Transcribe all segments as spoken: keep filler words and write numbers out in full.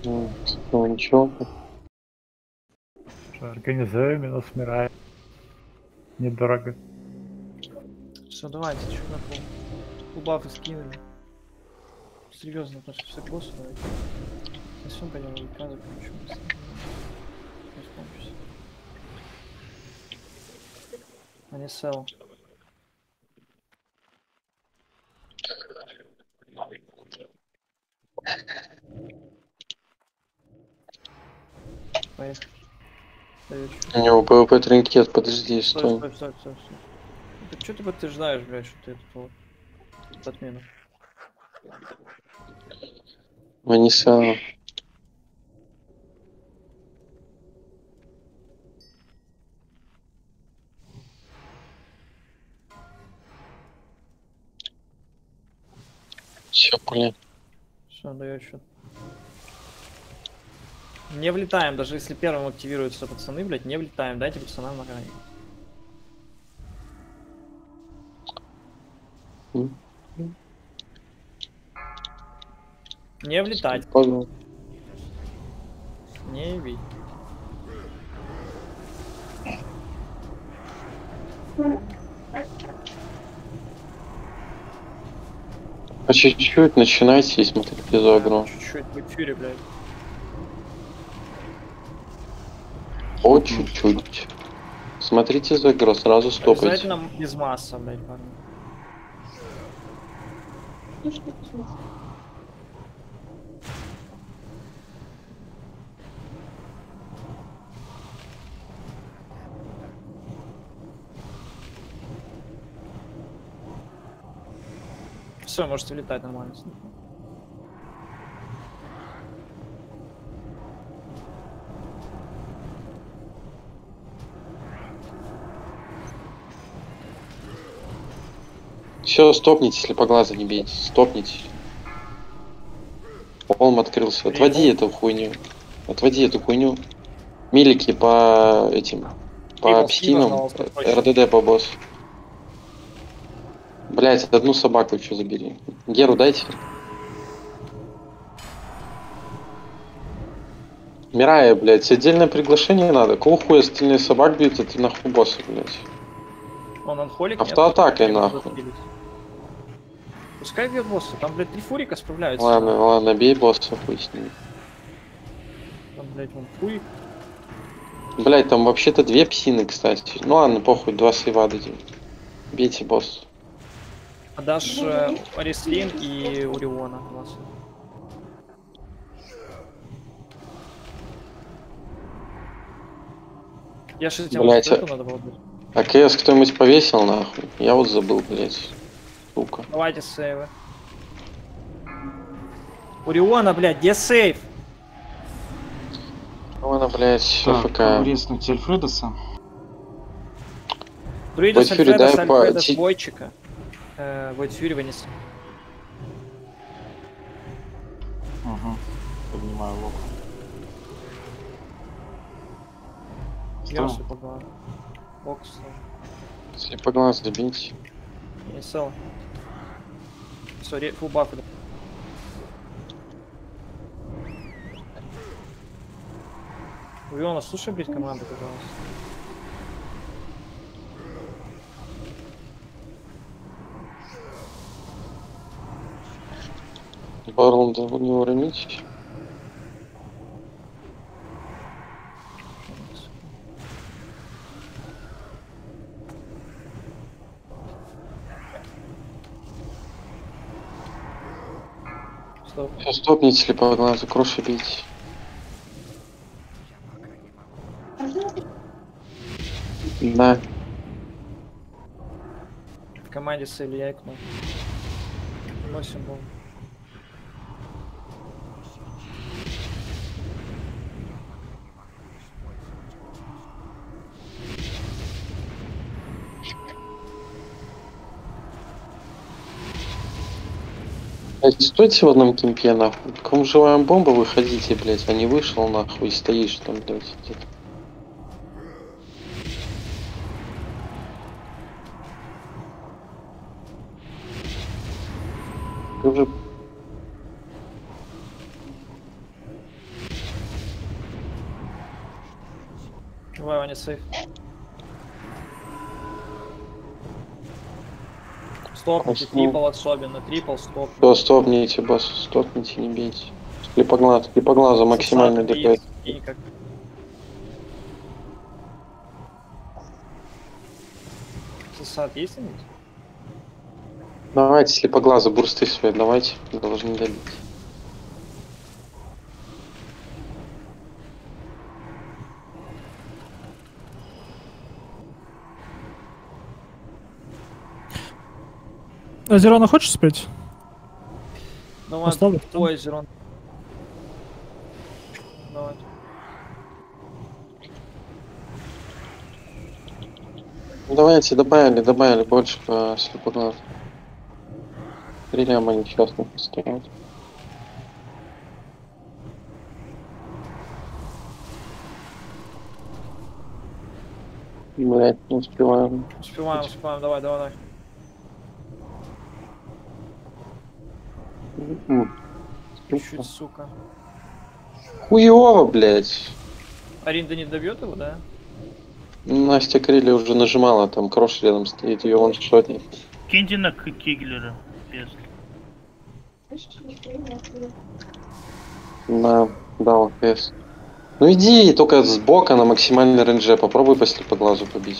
Ну ничего. Организуем, минус смираем. Недорого. Все, давайте, чуть на пол. Убафы скинули. Серьезно, потому что все к боссу давайте. На всем пойдем и казу получим. А не сел. Поехали. У него ПВП тринкет, подожди, Стой, стой. стой, стой, стой, стой. Так что ты подтверждаешь, блядь, что ты тут вот отмену? Ванесяна. Все, блин. Все, даю счет. Не влетаем, даже если первым активируются пацаны, блядь, не влетаем, дайте пацанам на грани. Не влетать. Понял. Не бить. По чуть-чуть начинайте и смотрите за игру. Чуть-чуть в эфире, блядь. По чуть-чуть. Смотрите за игру, сразу стопайте. Обязательно без масса, блядь, парни. Все, можете летать нормально. Все, стопните, если по глазу не бейте. Стопните. Полм открылся. Отводи эту хуйню. Отводи эту хуйню. Милики по этим. По Ивол, псинам. Ивол, РДД по боссу. Блять, одну собаку еще забери. Геру дайте. Мирая, блять, отдельное приглашение надо. Кого хуя остальные собак бьют, это нахуй босса, блять. Он анхолик? Автоатакой, Нет? нахуй. Пускай бьет босса, там, блядь, три фурика справляются. Ладно, ладно, бей босса, хуй с ним. Там, блядь, вон фурик. Блять, там вообще-то две псины, кстати. Ну ладно, похуй, два сейва дадим. Бейте босса. Отдашь э, Арислин и Уриона. Класс. Я же тебя Блять, а... надо было быть. а КС кто-нибудь повесил, нахуй? Я вот забыл, блять. Сука. Давайте сейвы. Уриона, блядь, где сейв? Ладно, блять, Так, ФК. резнуть Альфредоса. Друидус, Войт Фьюри, Альфредос, дай по- Альфредос, ти- Бойчика. Э, Войт Фьюри вынес. Угу. Поднимаю лук. Я Что? по глазу. Бокс. Если по глаз забейте. Не сел. Сори, фул баф. Уриона, слушай, блядь, команду, пожалуйста. Барланда не уронить. Стоп. Все, стопните, если по глазу, кроши бейте. Да. В команде с Ильей Кно. восемь был. Блять, стойте в одном кемпе, нахуй. Кому живая бомба, выходите, блять, а не вышел, нахуй, и стоишь там, блять, где-то. Ты уже... Давай, Ваня, сейф. Стопните, Классно. трипл особенно, трипл, стоп. Все, стопните, босс, стопните, не бейте. Слепоглаз, слепоглаза максимально ДПС. И как... Сосад есть иметь? Давайте, слепоглаза, бурсты свои, давайте, должны добить. А Зерона хочешь спеть? Давай, Поставлю. твой Зерон. Давай. Ну, давайте, добавили, добавили больше по слепоглазу. Релям они сейчас не поставят. Блять, не успеваем. Успеваем, успеваем, давай, давай, давай. М. Чуть-чуть, сука. Хуёво, блять. Аринда не добьет его, да? Настя Крилли уже нажимала, там крош рядом стоит, ее он шотнет. Киньте на К- Киглера. Без. Да, да, ОПС. Ну иди только сбока на максимальной рейнже, попробуй по слепоглазу побить.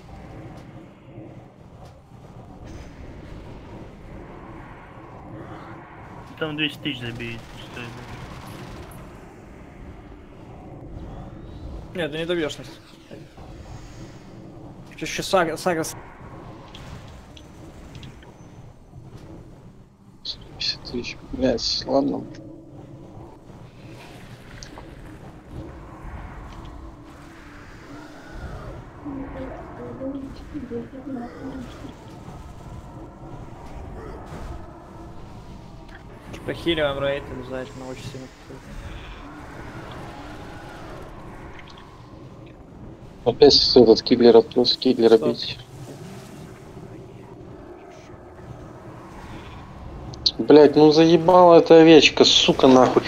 Там двести тысяч забей. Стоит. Нет, ты не добьешь нас. Еще сага, сага. семьдесят тысяч, блять, ладно. Похиливаем рейд обязательно, очень сильно. Опять этот Киглера плюс Киглера Стоп. бить. Блять, ну заебала эта овечка, сука, нахуй.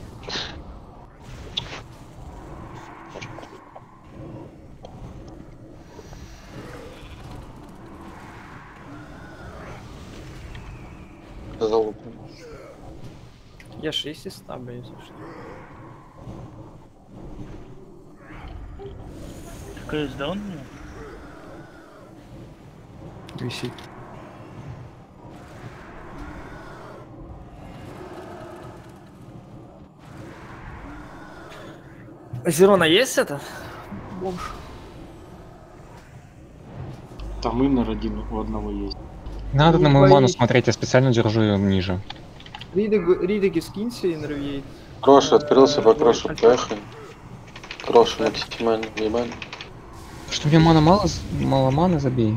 Залупа. Я шесть из ста, блин, если что. КС даун мне? Висит. Зерона есть это? Бомж. Там иннер один у одного есть. Надо Не на мою ману боись. смотреть, я специально держу ее ниже. Ридеги, Ридеги скинься и нервей. Крош открылся, по крошу Ой, поехали. Крош максимально ебали. Что мне мана мало, мало маны, забей.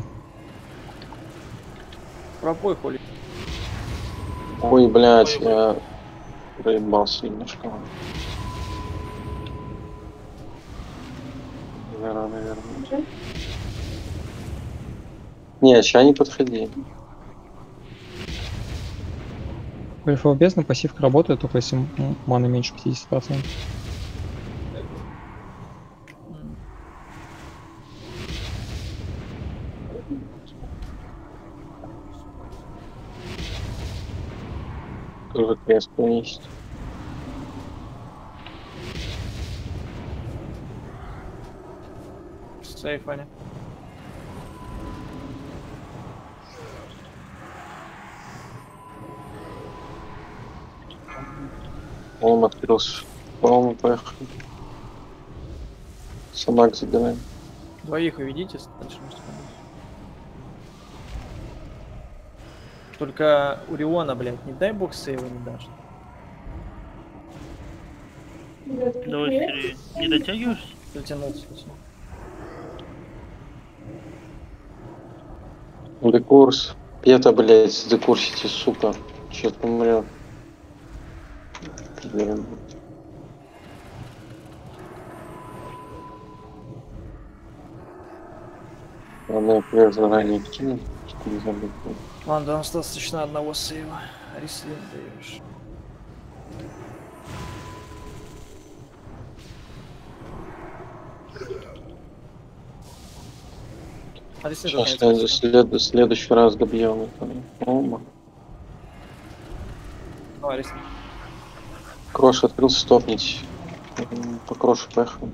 Пропой, хули. Ой, блять, я проебался немножко. Наверное, наверное. Не, ща не подходи. Гольфовая бездна, пассивка работает, только если м- маны меньше пятьдесят процентов. Тоже крест есть. Сейф, Ваня. Он открылся. По-моему, поехали. Собак забираем. Двоих уведите с дальше. может, помочь. Только у Риона, блядь, не дай бог сейва не дашь. Давай скорее. Не дотягиваешься? Дотянулся. всё. Декурс. Пета, блять, декурсите, сука. Чё-то умрет. Блин. Ладно, я заранее кину, чтобы не забыть. Ладно, нам достаточно одного сейва. Рислин даешь. А если Сейчас это след- след- следующий раз добьем это. Ома. Давай, рисни. Крош открылся, стопнить. М, По крошу поехал.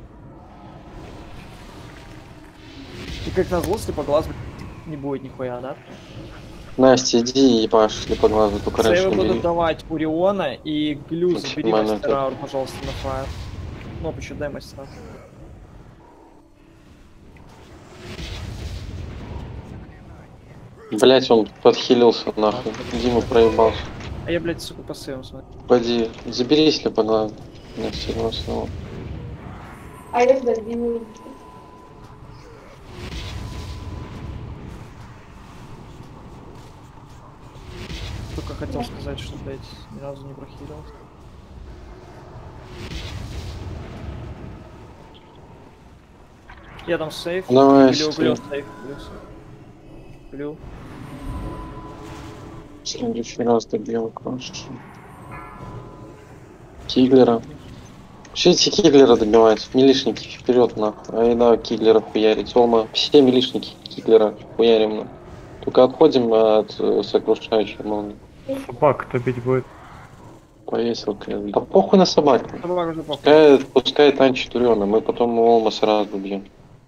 И как назло, по глаз не будет нихуя, да? Настя, иди и ебашь, если по глазу, только раньше Сейвы не буду бери. давать Уриона и Глю, забери Максимально мастера, это. Аур, пожалуйста, на фаер. Ну, еще дай мастера. Блять, он подхилился нахуй. Дима проебался. А я, блядь, сука, по сейвам смотрю. Поди, забери, если по глазу. Настя, его снова. А я ждать не буду. Только хотел сказать, что, блядь, ни разу не прохилил. Я там сейф. Давай, Глю, стрим. глю, сейф, глю, сейф. Глю. В следующий раз добьем крош. Киглера. Все эти Киглера добивать. Милишники вперед нахуй. Ай да, Киглера хуярить. Олма, все милишники Киглера хуярим на. Только отходим от э, сокрушающей молнии. Собак кто бить будет? Повесил крен. Да похуй на собаку. Собака уже похуй. Пускай, пускай танчит Уриона, мы потом Олма сразу убьем.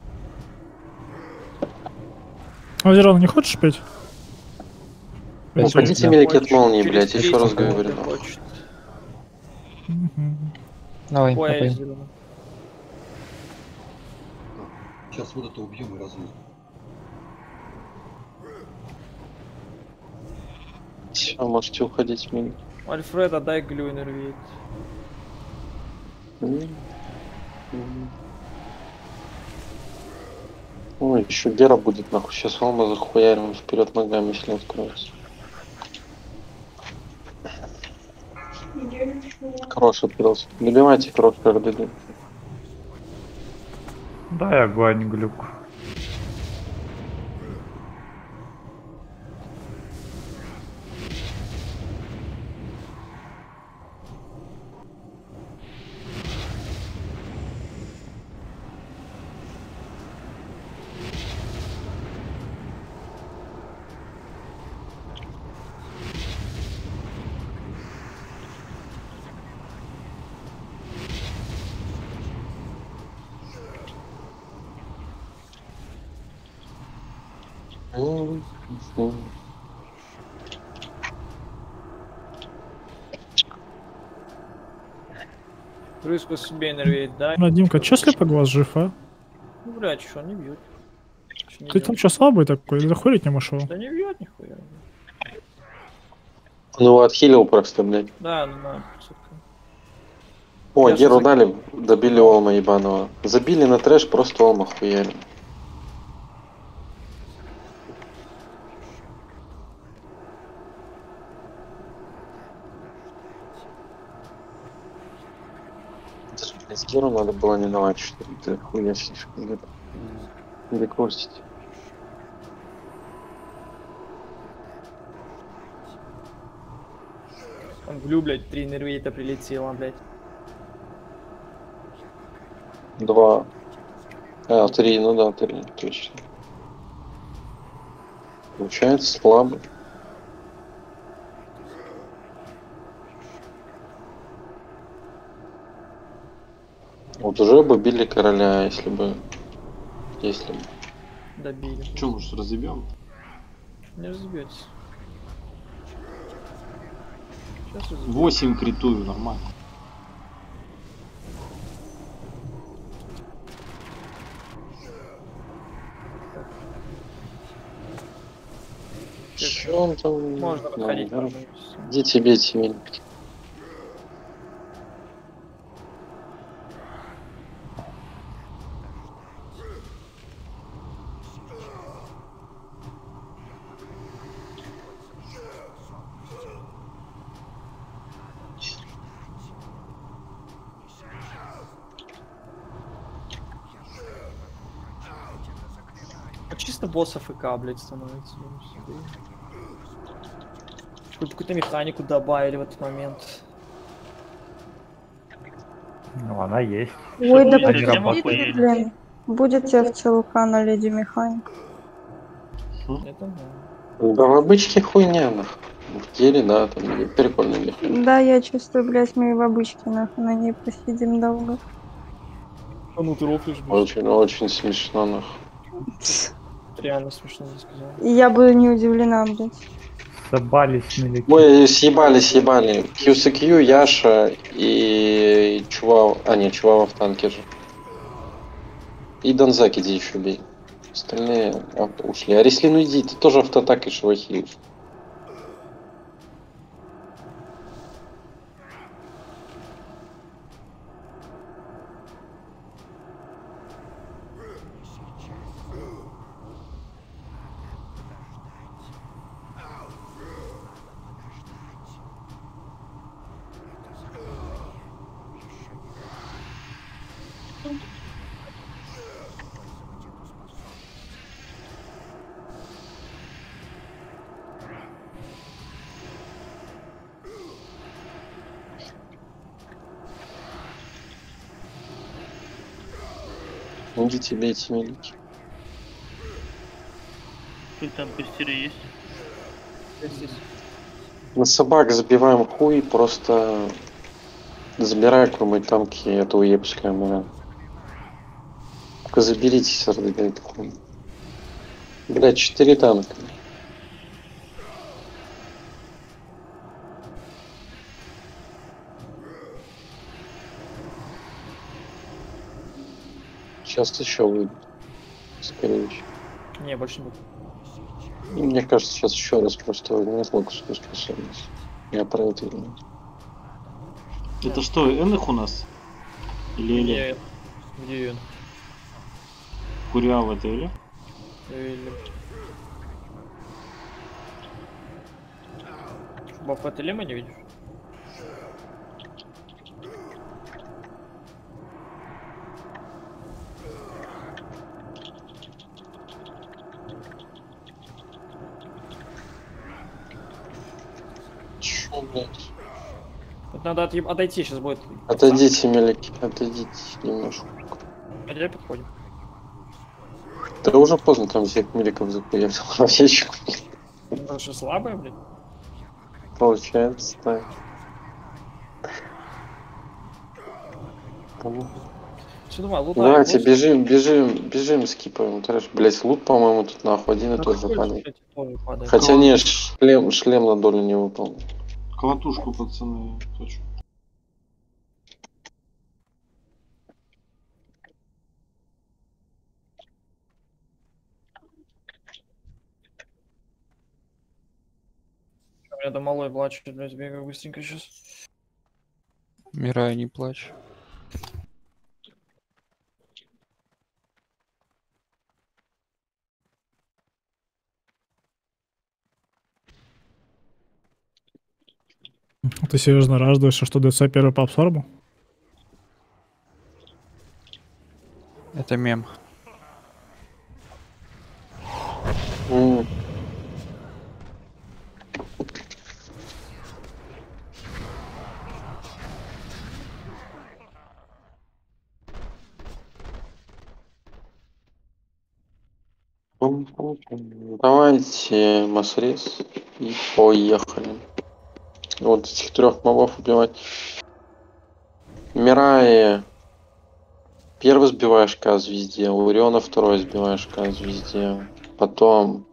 Озерон, не хочешь петь? Ну, Спасибо. хотите Да. меликет молнии, Через блять, еще раз тридцать говорю. минут хочет. Мгм. Давай, Ой, я копай. зелёный. Сейчас вот это убьем и разумеем. Все, можете уходить мимо. Альфреда, дай глю иннервит. М. М. Ой, еще Гера будет нахуй. Сейчас Олма захуярим вперед ногами, если откроется. Крош открылся. Добивайте крош РДД. Да, я гоню глюк. М. М. Крыс по себе иннервит, дай. А, Димка, чё слепой глаз жив, а? Ну, блядь, что, не бьет. Чё не Ты бьёт? там что, слабый такой? Или захуярить не мошел? Да не бьет нихуя. Он его отхилил просто, блядь. Да, ну да, сука. О, Я Геру же дали, добили Олма ебаного. Забили на трэш, просто Олма хуяли. Даже, блядь, Геру надо было не давать, что ли, ты хуя слишком где-то. Или костить. Там глю, блядь, три иннервита прилетело, блядь. Два. А, три, ну да, три, точно. Получается слабо. Вот уже бы били короля, если бы... Если бы. Добили. Че, может, разъебем? Не разобьется. Сейчас разобьется. восемь критую, нормально. Чё он там? Можно Ну, подходить. да. можно. Идите, бейте меня. А чисто босс АФК, блядь, становится. ну, себе. Чтобы какую-то механику добавили в этот момент. Ну, она есть. Ой, да Они подождите, работают. блин. Будете в ЦЛК на Леди Механик? Это да. Да в обычке хуйня, нахуй. В деле, да, там прикольно мех. Да, я чувствую, блядь, мы в обычке, нахуй, на ней посидим долго. А ну ты рофлишь, блядь. Очень, очень смешно, нахуй. Реально смешно, не сказал. И я буду не удивлена, блядь. Забались милики. Ой, съебали, съебали. кью си кью, Яша и Чував... А, нет, Чувава в танке же. И Донзак иди еще бей. Остальные авто ушли. А Реслин, иди, ты тоже автоатакой швахиешь. Идите, бейте милики. Как там пестеры есть? Здесь. На собак забиваем хуй, просто забирай какой-нибудь танки, это уебская моя. Только заберитесь, РДГ. Блять, четыре танка. Сейчас еще выйдет. Скорее всего. Не, больше не будет. И мне кажется, сейчас еще раз просто возьмет локусную способность. Я про это думаю. Это что, энных у нас? Или или? Где, где он? Куриал это или? Или... Баф, это лема не видишь? Чё, блядь? Вот надо отъеб... отойти, сейчас будет. Отойдите, мелики, отойдите немножко. Опять подходим. Да уже поздно, там всех меликов захуярил. Овечек, Потому что слабая, блядь. получается, да. Кому? Что думал, лутаем. Давайте, бежим, бежим, бежим, скипаем. Трэш, блять, лут, по-моему, тут нахуй один и тот же падает. Хотя не, шлем, шлем на долю не выпал. Колотушку, пацаны, хочу. У меня там малой плачет, блядь, бегаю быстренько сейчас. Мирай, не плачь. Ты серьезно радуешься, что ДЦ первый по абсорбу? Это мем. М. Давайте масрез и поехали. Вот этих трех мобов убивать. Мирай. Первый сбиваешь К звезде, у Ориона второй сбиваешь К звезде. Потом...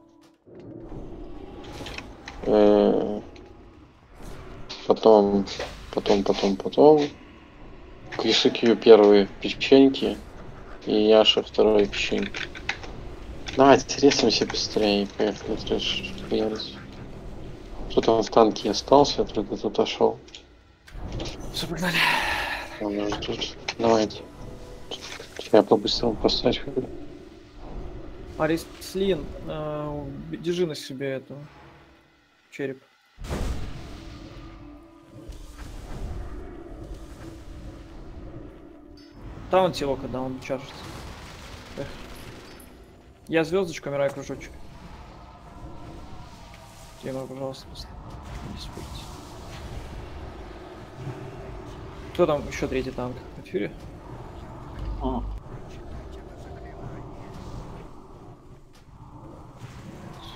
Э, потом... Потом, потом, потом... Кисыкью первые печеньки. И Яша второй печеньки. Давайте, резаемся быстрее. Поехали, трэш. Кто там в танке остался, только тут отошел. Все, погнали. Он уже тут. Давайте. Я по-быстрому поставить. Арислин, э, держи на себе эту череп. Таунт его, когда он чаржится. Эх. Я звездочку, Мирай кружочек. Тема, пожалуйста, не спорьте. Кто там еще третий танк? Фьюри? А,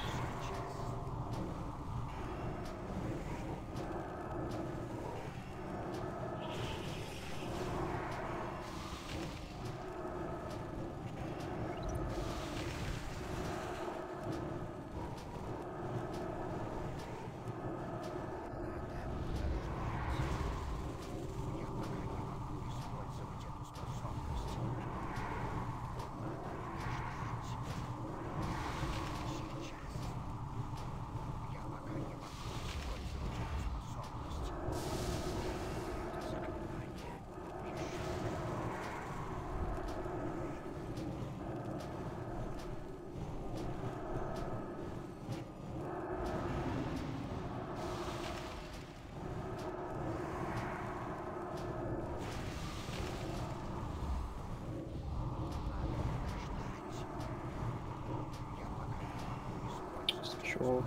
Чё?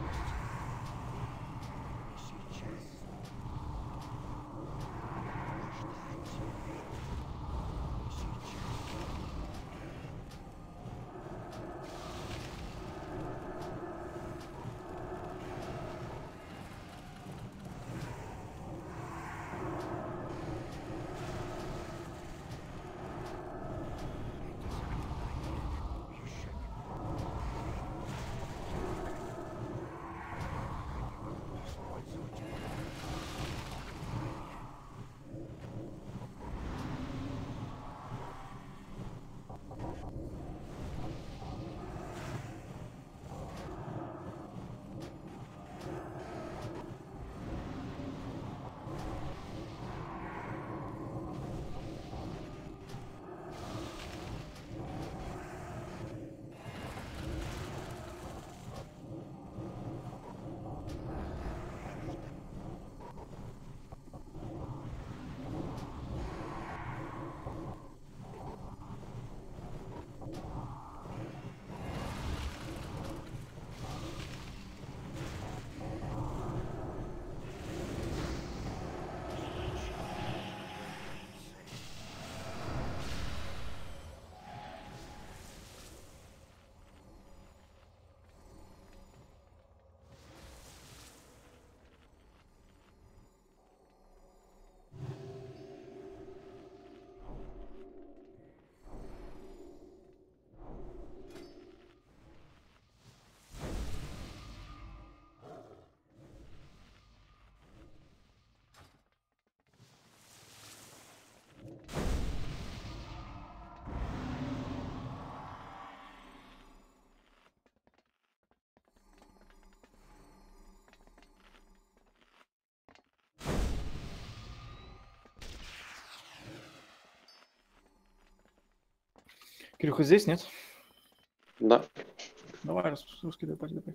Кирюха здесь, нет? Да. Давай, рас- раскидай, пойди, поехали.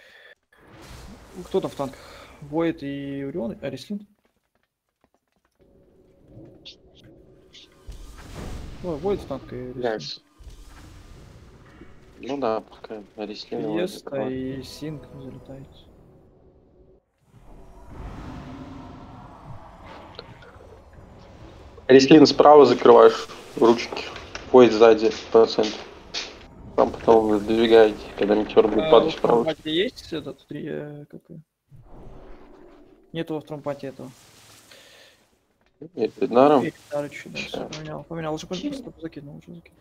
Кто там в танках? Воид и Урион? Арислин? Ой, Воид в танке и Арислин. Блядь. Ну да, пускай Арислин его Еста закрывает. и Синг залетает. Арислин справа закрываешь ручки. Поезд сзади по центру. Там потом вы двигаете, когда метеор будет А, падать во справа. втором пати есть этот? Три, э, как его? Нету во втором пати этого. Нет, Эднаром. И Дарыч, да, всё, поменял, поменял, уже просто закинул, уже закинул.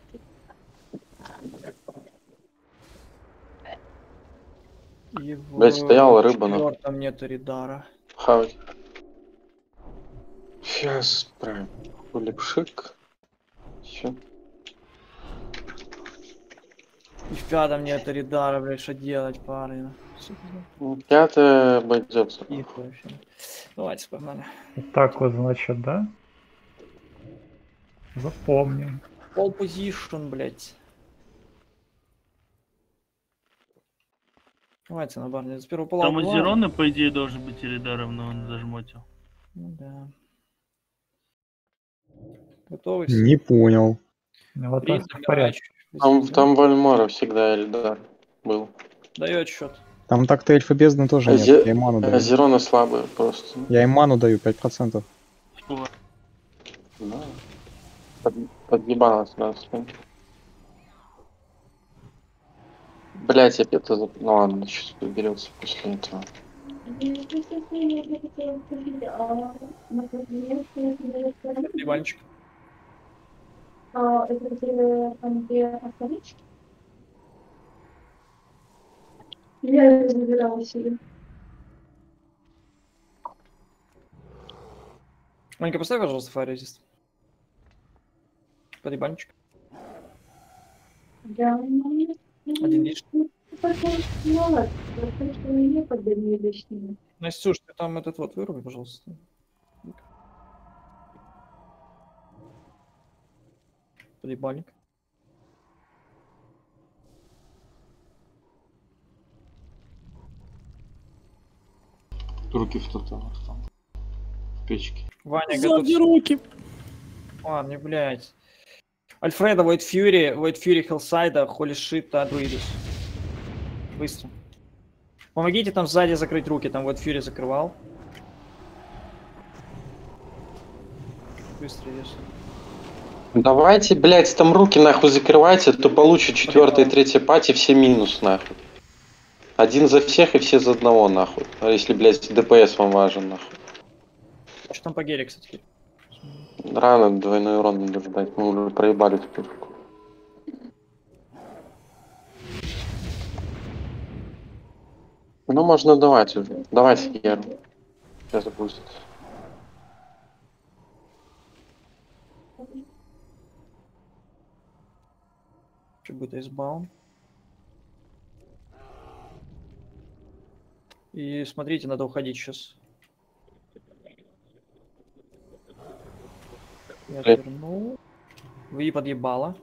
И в Блядь, стояла рыба, нахуй. четвёртом нету Ридара. Хавать. Сейчас правильно. Улипшик. Все. И в пятом нету Ридара, блядь, что делать, парни? Сука, Пятое обойдется. тихо вообще. Давайте, погнали. Вот так вот, значит, да? Запомним. Пол позишн, блядь. Давайте на барне. С первого пола. Там у Зерона, по идее, должен быть Иридаром, но он зажмотил. Ну да. Готовы? Не понял. Ну, вот Принц, так в порядке. Там, там Вальмара всегда Эльдар был. Дает счет. Там так-то эльфы бездны тоже А нет. Зе- Я им ману А даю. Зерона слабая просто. Я им ману даю пять процентов. Сколько? Да. Под, подъебала сразу. Блять, я это... зап- Ну ладно, сейчас уберется после этого. Иванчик. Я забирала себе. Манька, поставь, пожалуйста, фарезист. Под ебанчик. Да, Один лишний. Настюш, ты там этот вот выруби, пожалуйста. Подъебальник. Руки в тоталах там. В печке. Ваня, Сзади готов. руки. Ладно, блядь. Альфреда, Void Fury, Void Fury, Hellside, Holy Shit, Адуирис. Быстро. Помогите там сзади закрыть руки, там вот Фьюри закрывал. Быстро если. Давайте, блядь, там руки нахуй закрывайте, то получит четвертая и третья пати, все минус нахуй. Один за всех и все за одного нахуй. А если, блядь, ДПС вам важен нахуй. Что там по геле, кстати? Рано, двойной урон надо ждать, мы уже проебали вспышку. Ну, можно давать уже. Давайте Геру. Сейчас запустит. Что будет айсбаун? И смотрите, надо уходить сейчас. Я отвернул. Вы подъебало.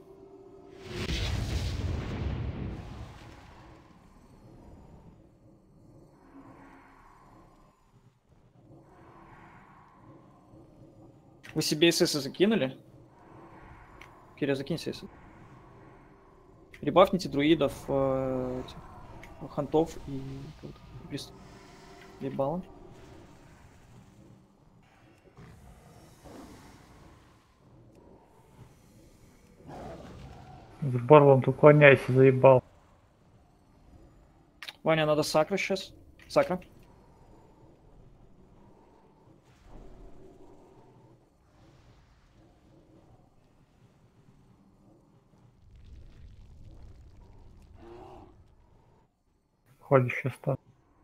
Вы себе СС закинули? Киря, закинь СС. Ребафните друидов, э, этих, хантов и прист... Ебало. С Борлом уклоняйся, заебал. Ваня, надо сакра сейчас. Сакра. Ходящий стат.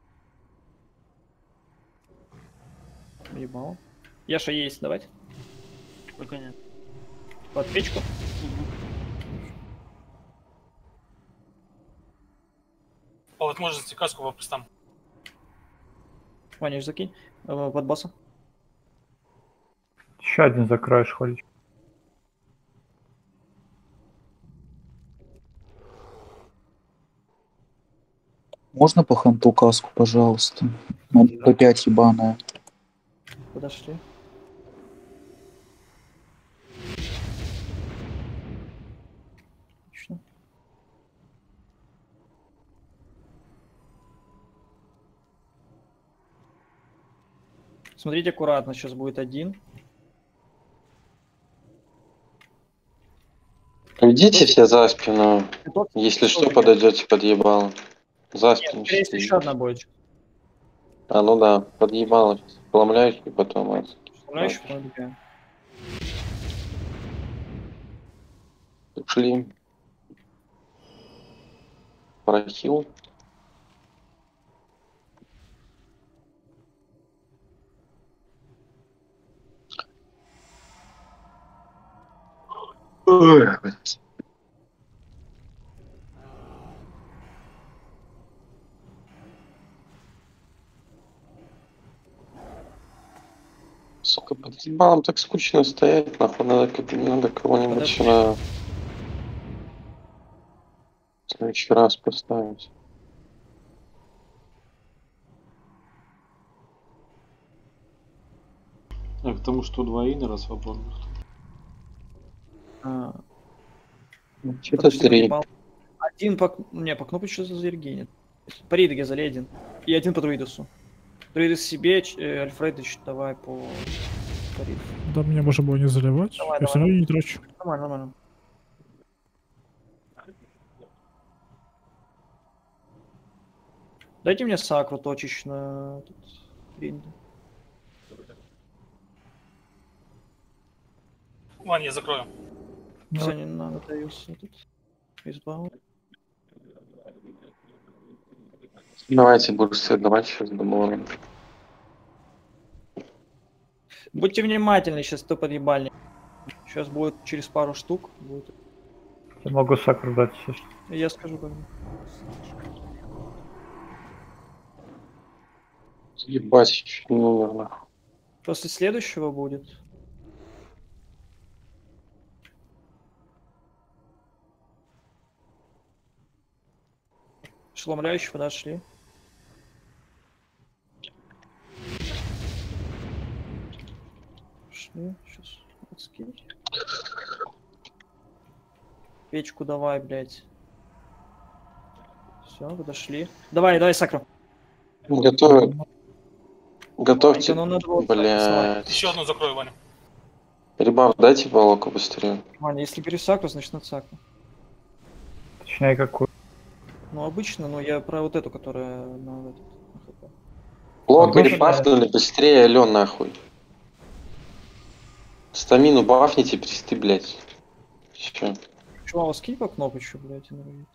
Ебало. Яша есть, давайте. Пока нет. Под печку. По возможности каску вопрос там. Ваня, закинь. Э, под босса. Еще один закроешь ходить. Можно по ханту каску, пожалуйста? П пять ебаная. Подошли. Отлично. Смотрите аккуратно, сейчас будет один. Идите все за спину. Если что, подойдете под ебало. За спину. Нет, есть еще одна будет. А, ну да, под ебало. Сломляешь и потом. это. Знаешь, потом добегаем. Ушли. Прохил. Ой, блядь. Сука, под ебалом так скучно стоять, нахуй, надо, как- надо кого-нибудь Подожди. на в следующий раз поставить. А к тому, что два инера свободных. А, Что-то подожди, три. подъебал. Один по... Не, по кнопке что-то за Ергенит. По Ридоге залей один. И один по Друидусу. Друидус себе, Ч- э, Альфредович, давай по... по Ридусу. Да мне можно было не заливать. Давай, Я давай. все равно не трачу. Нормально, нормально. Дайте мне сакру точечно. Тут... гринда. Вань, я закрою. Ну, Всё, не надо, даюсь тут. Избавил. Давайте бурсы, давайте сейчас добавим. Будьте внимательны, сейчас кто подъебальник. Сейчас будет через пару штук. Будет. я могу сакру дать сейчас. Я скажу как. Ебать, чуть не умер, нахуй. После следующего будет. Ошеломляющие подошли. Пошли, сейчас скинь. Печку давай, блядь. Все, подошли. Давай, давай, Сакру. Готовь. Готовьте. Ванька, ну надо было так рисовать. Блять. Еще одну закрою, Ваня. Ребят, дайте волоку быстрее. Ваня, если говоришь саку, значит на цаку. Точнее, какую. Ну обычно, но я про вот эту, которая на этот. на ХП. Лока Обычно- ребафнули быстрее, алё нахуй. Стамину бафните, присты, блять. Чё? Чувак, скинь по кнопочку, блядь, и нравится.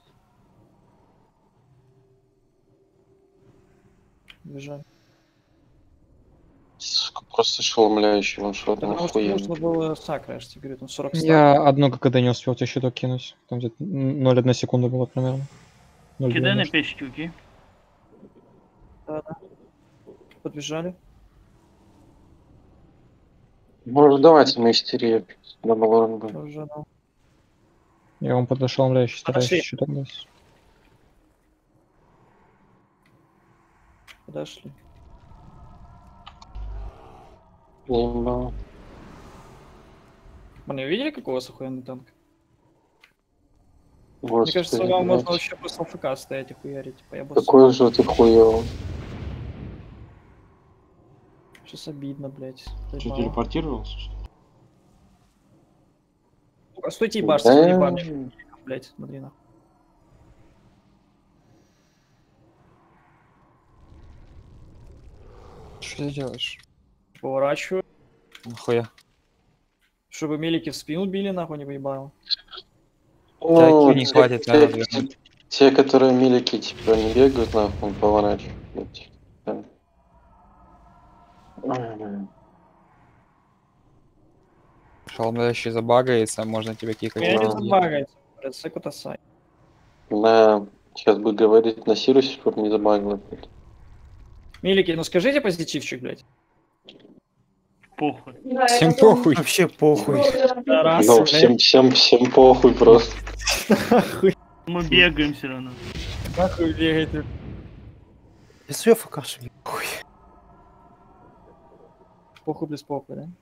Бежать. Сука, просто ошеломляющий ваншот, Потому что нахуя. нужно было сакра, я же тебе говорю, там сорок стаков. Я одну ККД не успел тебе щиток кинуть. Там где-то ноль целых одна секунда было примерно. ноль Кидай на девяносто. печке, окей? Да-да. Подбежали. Может, давайте мы истерию. Да, Малоран был. Уже, да. Я вам подошел, блядь, стараюсь Подошли. щиток дать. Подошли. Ебал. Блин, видели, какой у вас охуенный танк? Мне Господи, кажется, вам можно блядь. вообще просто АФК стоять и хуярить. Типа, я бы Какой же ты хуёвый. Сейчас обидно, блядь. Что, Мало. телепортировался? что ли? А стойте ебашьте, Да. не ебашьте, блядь, смотри нахуй. Что ты делаешь? Поворачиваю, Нахуя? чтобы мелики в спину били, нахуй не поебало. Ну, не те- хватит, те, наверное, те- те, которые милики, типа, не бегают, нахуй, поворачивают. Да. Ой, блин. Шалмляющий забагается, можно тебе кикать. Я не Да. забагается, блядь, секута сай. Да, сейчас бы говорить на Сирусе, чтобы не забагало. Мелики, ну скажите позитивчик, блядь. Похуй. Всем похуй. Вообще похуй. Раз, Ну, блядь. всем, всем, всем похуй просто. Нахуй, Мы бегаем все равно. нахуй бегайте. Если я факашу, хуй. Похуй без похуй, да?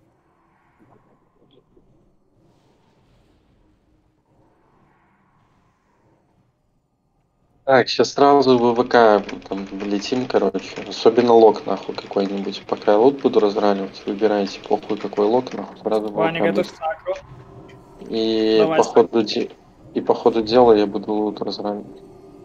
Так, сейчас сразу в ВК там влетим, короче. Особенно лок, нахуй, какой-нибудь. Пока я лут буду разранивать, выбирайте похуй какой лок, нахуй, сразу в Ваня, ВК готовь будет. сакру. И Давай, по ходу, де- и по ходу дела я буду лут разранивать.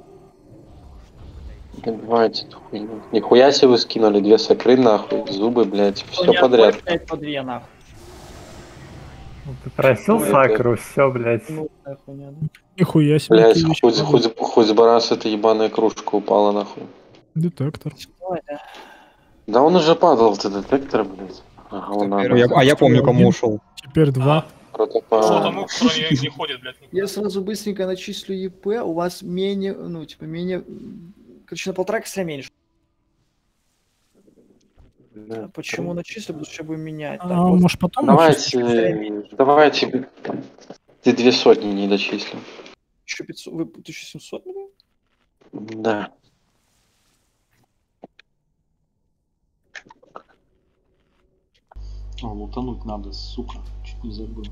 Добивайте эту хуйню. Нихуя себе вы скинули две сакры, нахуй, зубы, блядь, Кто все не подряд. отходит, блядь, по две, нахуй. Ну, ты просил Ой, сакру, все, блядь. Ну, хуйня, да? Нихуя себе. Блядь, какие вещи хоть, падают. хоть, хоть с барас эта ебаная кружка упала, нахуй. Детектор. Давай, да. Да он уже падал, ты детектор, блядь. Ага, он А я, а я помню, кому ушел. Теперь два. Что протопал. тому, кто не, не ходит, блядь. Я сразу быстренько начислю ЕП, у вас менее, ну, типа, менее, короче, на полтора косаря меньше. Да. Почему начислю? Потому что я буду менять. Так, А вот. может потом начислить? Давайте, давайте, ты две сотни не дочислил. тысяча пятьсот, вы тысяча семьсот миллионов? Да. А, лутануть надо, сука. Чуть не забыл.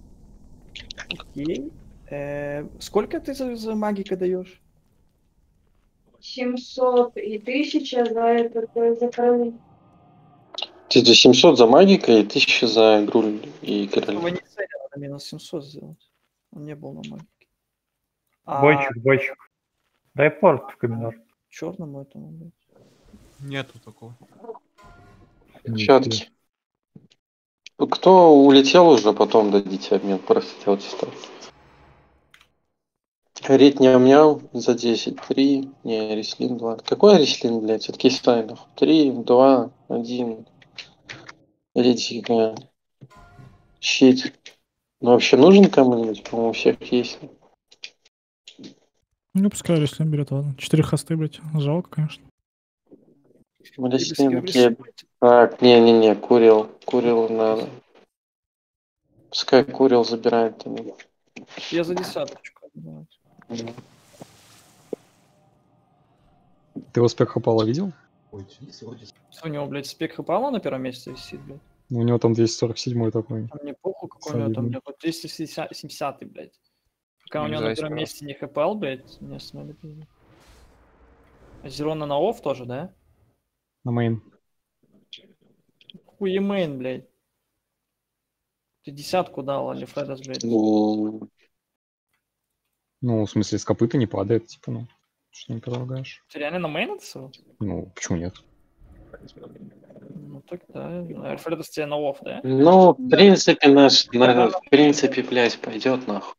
Окей. Э, сколько ты за, за магика даешь? семьсот и тысяча за этот, за король. Ты за семьсот за магика и тысяча за груль и Чтобы король. не цели, надо минус семьсот сделать. Он не был на магике. А Бойчик, бойчик. Дай порт в каминор. черному этому, блядь. Нету такого. Четки. Кто улетел уже, потом дадите обмен. Просто делайте ставку. Рит не мяу за десять. три. Не, Рислин два. Какой Рислин, блядь? От Кейстайнов. три, два, один. Ритика. Щит. Ну вообще нужен кому-нибудь? По-моему, у всех есть. Ну, пускай Рислин берет, ладно. Четыре хосты, блядь. Жалко, конечно. Рислин, окей. Так, не-не-не, Курил. Курил надо. Пускай Курил забирает. Я за десяточку. Давайте. Ты успех Хапала видел? Ой, сегодня... Что у него, блядь, спек Хапала на первом месте висит, блядь? Ну, у него там двести сорок семь такой. А мне похуй, какой у него там, Солидный. блядь, двести семьдесят, блядь. Пока у Не него знаю, на первом если месте не ХПЛ, блядь, мне смотри, пиздец. А Зерона на офф тоже, да? На мейн. Хуемейн, блядь. Ты десятку дал, Алифредас, блядь. Ну, Ну, в смысле, с копыта не падает, типа, ну. Что не предлагаешь? Ты реально на мейн отсыл? Ну, почему нет? Ну тогда, Альфредос тебе на офф, да? ну, в принципе, наш, на- в принципе, блядь, пойдет нахуй.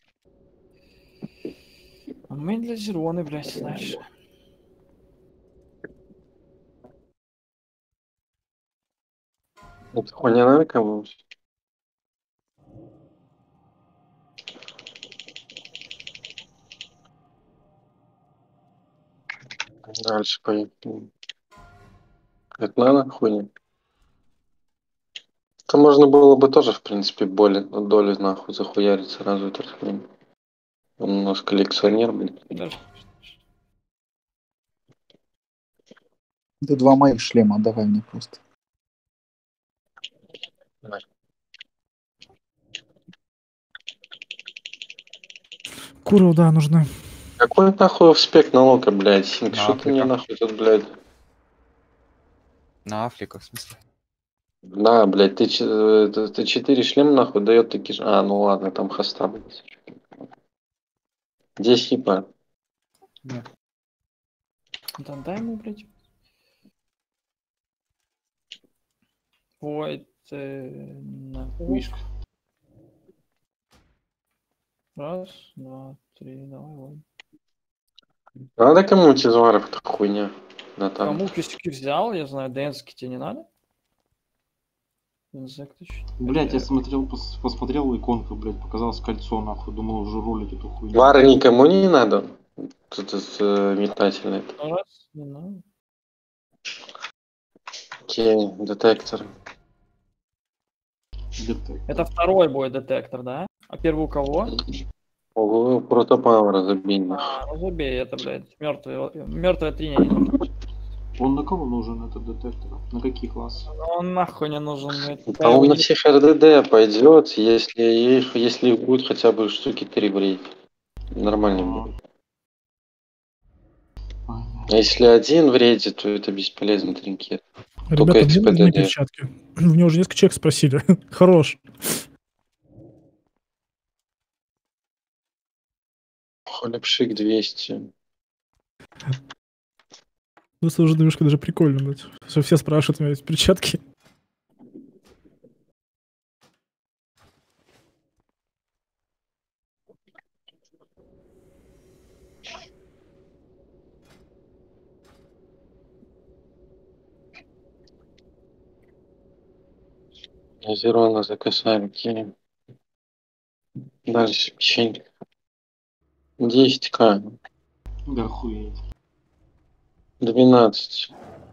А мейн для Зероны, блядь, знаешь. Это хуйня надо кому? Дальше поехали. Это надо хуйня? Это можно было бы тоже, в принципе, боли, доли нахуй захуярить сразу эту хуйню. Он у нас коллекционер, блин. Даже... Ты два моих шлема давай мне просто. Давай. Куров, да, нужны. Какой нахуй в спек налога, блядь? Синк, На что ты мне Африка. нахуй тут, блядь? На Африка, в смысле? Да, блядь, ты, ч- э, ты, ты четыре шлема нахуй дает такие же. А, ну ладно, там хоста, блядь. Здесь хипа. Да дай ему, блядь. Ой, ты... нахуй. Мишка. Раз, два, три, давай, ладно. Надо кому тизуаров эта хуйня? Да там. Кому кишки взял, я знаю, Дэнски тебе не надо? Инсектыч. Блять, я смотрел, пос- посмотрел иконку, блять, показалось кольцо, нахуй. Думал уже ролить эту хуйню. Вара никому не надо. Тут э, метательный. Раз, не надо. Окей, детектор. Детектор. Это второй бой детектор, да? А первый у кого? Ого, протопауэр разобей. А, ну забей, это, блядь, мертвые, мертвые три не нужны. Он на кого нужен, этот детектор? На какие классы? Он нахуй не нужен. это А он его на не- всех эр дэ дэ пойдет, если их, если их будет хотя бы штуки три в рейде. Нормально будет. А если один в рейде, то это бесполезный тринкет. Только Ребята, мне нужны экс пэ дэ дэ. перчатки. В него уже несколько человек спросили. Хорош. Холепшик двести. Ну, это уже немножко даже прикольно, блядь. Все, все спрашивают у меня, есть перчатки. Зерона закасаем, кинем. Дальше печенье. десять ка. Да охуеть. двенадцать.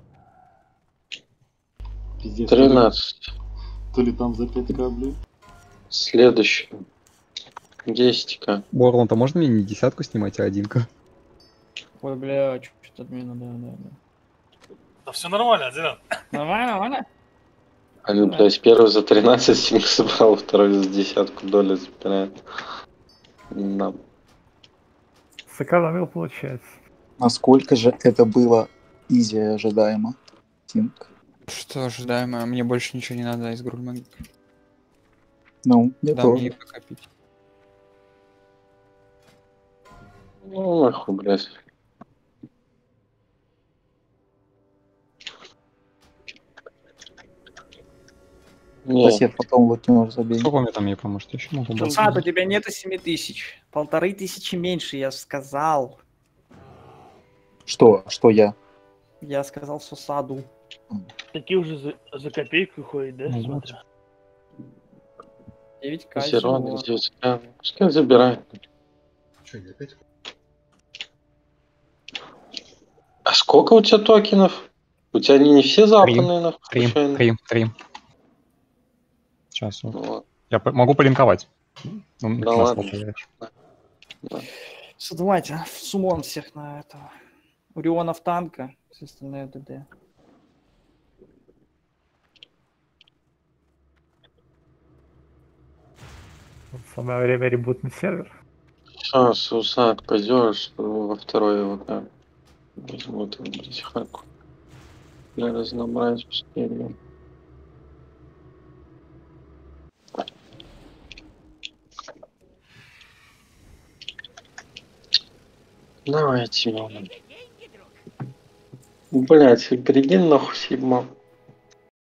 Пиздец. тринадцать. То ли там за пять ка, блин. Следующий. десять ка. Борланд, а можно мне не десятку снимать, а один-ка? Ой, бля, что-то отмена, да, да, да. Да все нормально, Зелен. Нормально, нормально. А ну, блядь, первый за тринадцать симк собрал, второй за десятку доли забирает. Да. Сэкономил, получается. Насколько же это было изи ожидаемо? Тинк. Что ожидаемо? Мне больше ничего не надо из Грульмага. Ну, мне Да, тоже. мне пока пить. Ну, нахуй, блядь. Не, Сосед потом лутнешь забей. Сколько у меня там, я поможет, еще могу было. Сад, у тебя нету семи тысяч. Полторы тысячи меньше, я сказал. Что? Что я? Я сказал Сосаду. Такие уже за, за копейку ходят, да? Ну, Смотрю. девять ка. Зерона, девять ка. Пускай забирай. Че, не опять? А сколько у тебя токенов? У тебя они не все западные, нахуй, Три, случайно? три, три. Сейчас, вот. Ну, ладно. Я по- могу полинковать. Ну, Да на ладно. стол проверяешь. Что, давайте, сумон всех на этого. Урионов танка, все остальные ДД. Вот самое время ребутнуть сервер. Все, Сусак, пойдешь во второй вот так. Возьму эту, блядь, хаку. Для разнообразия пустыни. Давайте, мама. Блять, перейди нахуй, Сигма.